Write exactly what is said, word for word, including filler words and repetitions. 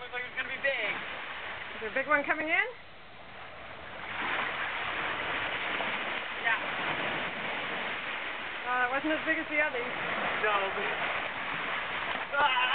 looked like it was going to be big. Is there a big one coming in? Yeah. Uh, it wasn't as big as the others. No. But... Ah!